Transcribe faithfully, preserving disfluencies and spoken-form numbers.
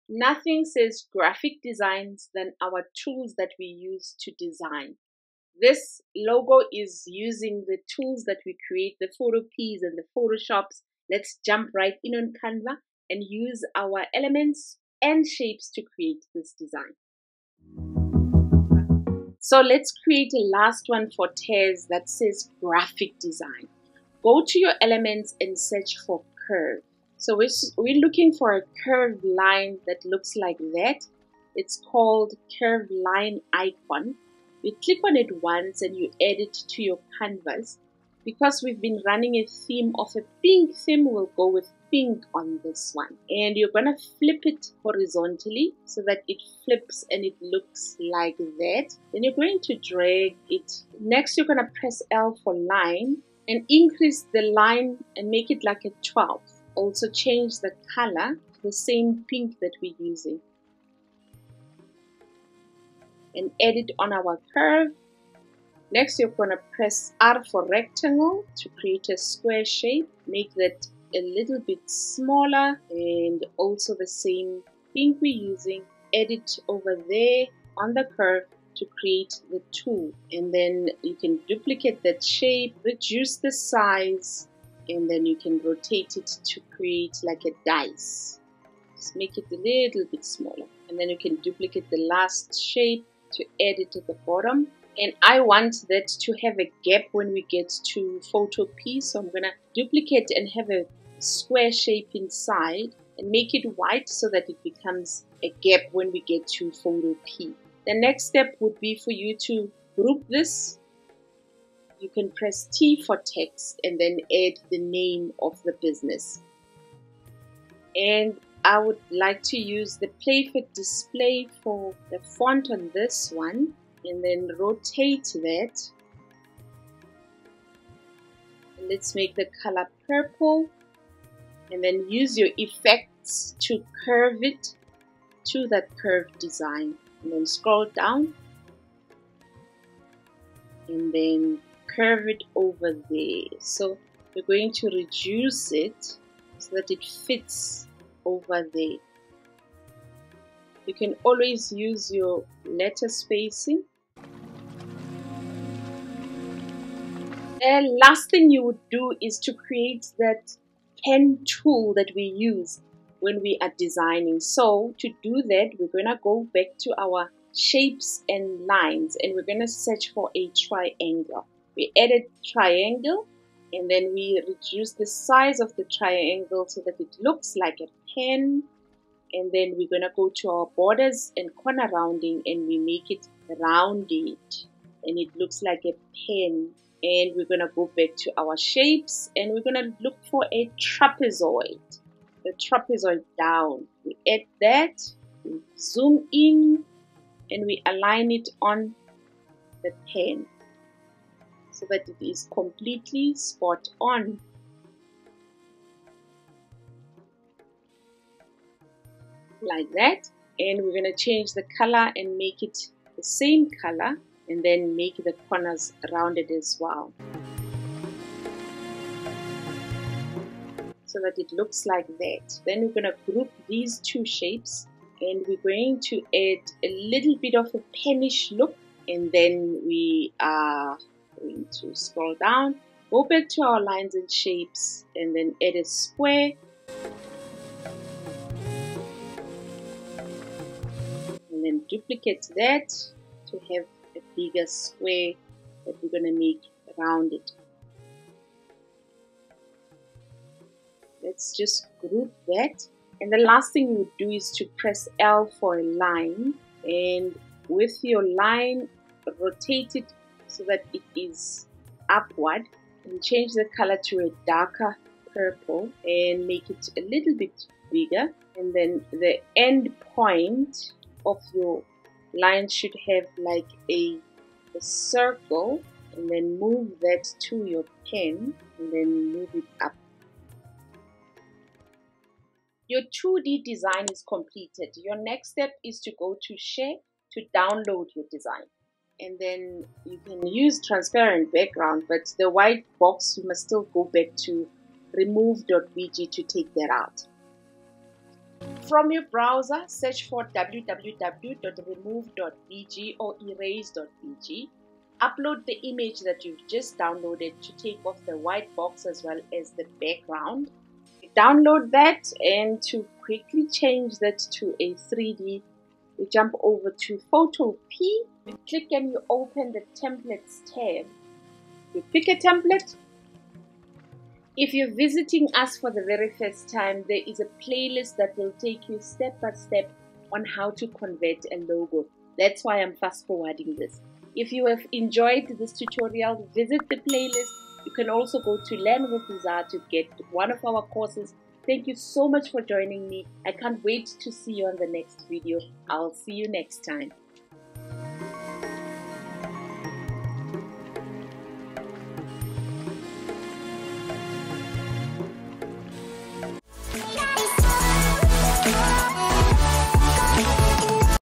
Nothing says graphic designs than our tools that we use to design. This logo is using the tools that we create, the Photopeas and the Photoshops. Let's jump right in on Canva and use our elements and shapes to create this design. So let's create a last one for tears that says graphic design. Go to your elements and search for curve. So we're, we're looking for a curved line that looks like that. It's called curved line icon. You click on it once and you add it to your canvas. Because we've been running a theme of a pink theme, we'll go with pink on this one. And you're going to flip it horizontally so that it flips and it looks like that. Then you're going to drag it. Next, you're going to press L for line and increase the line and make it like a twelve. Also change the color to the same pink that we're using. And add it on our curve. Next, you're going to press R for rectangle to create a square shape. Make that a little bit smaller and also the same pink we're using. Add it over there on the curve to create the tool. And then you can duplicate that shape, reduce the size, and then you can rotate it to create like a dice. Just make it a little bit smaller. And then you can duplicate the last shape to add it at the bottom. And I want that to have a gap when we get to Photopea. So I'm going to duplicate and have a square shape inside and make it white so that it becomes a gap when we get to Photopea. The next step would be for you to group this. You can press T for text and then add the name of the business. And I would like to use the Playfit display for the font on this one. And then rotate that. And let's make the color purple. And then use your effects to curve it to that curved design. And then scroll down. And then curve it over there. So we're going to reduce it so that it fits over there. You can always use your letter spacing. The last thing you would do is to create that pen tool that we use when we are designing. So to do that, we're going to go back to our shapes and lines and we're going to search for a triangle. We added triangle and then we reduce the size of the triangle so that it looks like a pen. And then we're going to go to our borders and corner rounding and we make it rounded and it looks like a pen. And we're going to go back to our shapes and we're going to look for a trapezoid. The trapezoid down. We add that, we zoom in and we align it on the pen so that it is completely spot on. Like that. And we're going to change the color and make it the same color and then make the corners rounded as well so that it looks like that. Then we're going to group these two shapes and we're going to add a little bit of a pennish look and then we are going to scroll down, go back to our lines and shapes and then add a square. And then duplicate that to have a bigger square that we're going to make rounded. Let's just group that. And the last thing you would do is to press L for a line. And with your line, rotate it so that it is upward. And change the color to a darker purple and make it a little bit bigger. And then the end point of your line should have like a, a circle and then move that to your pen and then move it up. Your two D design is completed. Your next step is to go to share to download your design. And then you can use transparent background, but the white box you must still go back to remove dot b g to take that out. From your browser, search for w w w dot remove dot b g or erase dot b g. Upload the image that you've just downloaded to take off the white box as well as the background. You download that, and to quickly change that to a three D, you jump over to Photopea, you click and you open the templates tab. You pick a template. If you're visiting us for the very first time, there is a playlist that will take you step by step on how to convert a logo. That's why I'm fast forwarding this. If you have enjoyed this tutorial, visit the playlist. You can also go to Learn with Desire to get one of our courses. Thank you so much for joining me. I can't wait to see you on the next video. I'll see you next time.